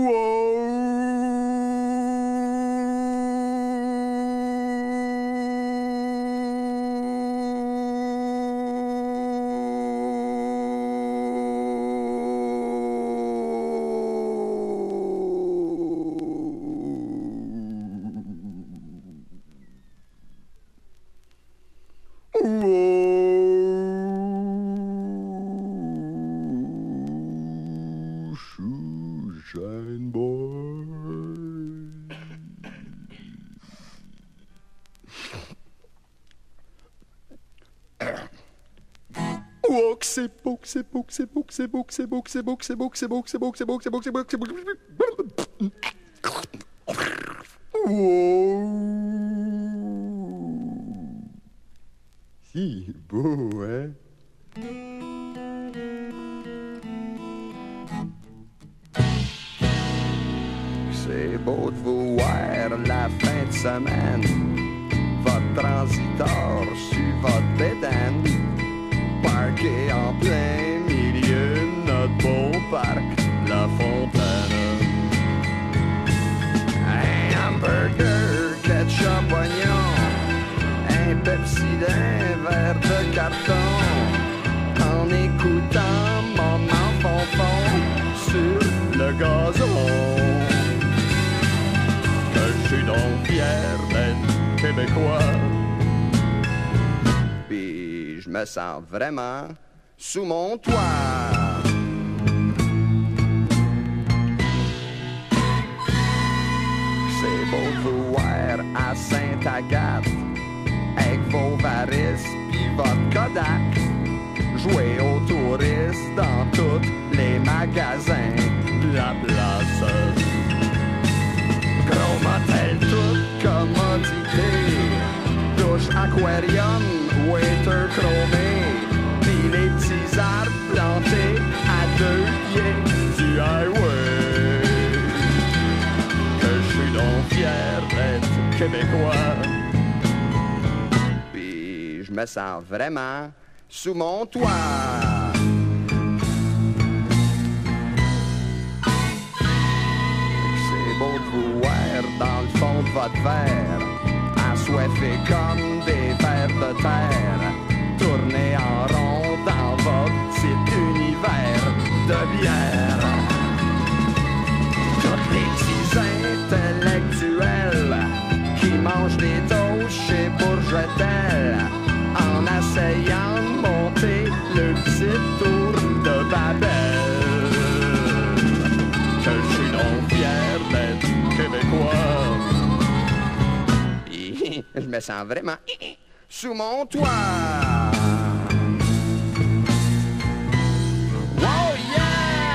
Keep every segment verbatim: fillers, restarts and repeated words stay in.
Shoeshine boy. Oh, que c'est beau, que c'est beau, que c'est beau, que c'est beau, que c'est beau, que c'est beau, que c'est beau, que c'est beau, que c'est beau, que c'est beau, que c'est beau, que c'est beau, que c'est beau, que c'est beau. Oh. Si beau, hein? C'est beau de vous voir la fin de semaine. Votre transitor sur votre bédaine, parqué en plein milieu de notre beau parc, la Fontaine. Un hamburger, ketchup, oignon, un Pepsi d'un verre de carton, en écoutant mon enfant fond sur le gazon. Je suis donc fier d'être québécois. Puis je me sens vraiment sous mon toit. C'est beau de vous voir à Sainte-Agathe, avec vos varices pis votre Kodak, jouer aux touristes dans tous les magasins de la place. Gros motel, toute commodité, douche, aquarium, waiter chromé, pis les petits arbres plantés à deux pieds du highway. Que je suis donc fier d'être québécois. Puis je me sens vraiment sous mon toit. De vous voir dans le fond de votre verre, assoiffé comme des vers de terre, tourner en rond dans votre petit univers de bière. Tous les petits intellectuels qui mangent des toasts chez Bourgetel, en essayant de monter le petit tour de Babel. Que je suis donc fier d'être québécois. Je me sens vraiment sous mon toit. Oh yeah!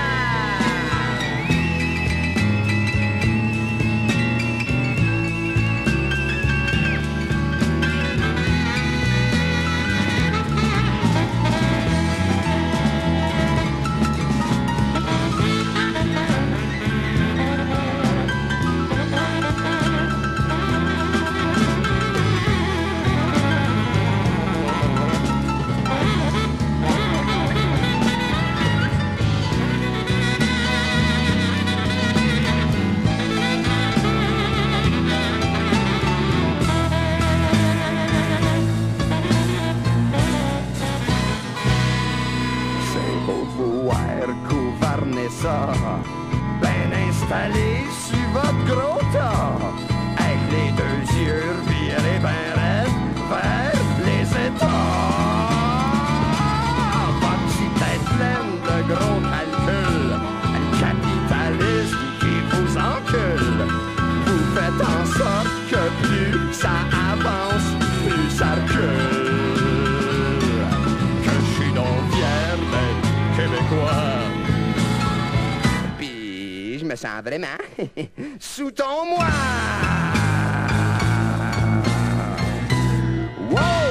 Ça, ben installé sur votre gros tas, avec les deux yeux virés ben raides vers les états. Votre petite tête pleine de gros calculs, un capitaliste qui vous encule. Vous faites en sorte que plus ça avance, plus ça recule. Que je suis donc fier d'être québécois. Je me sens vraiment sous ton moi. Wow!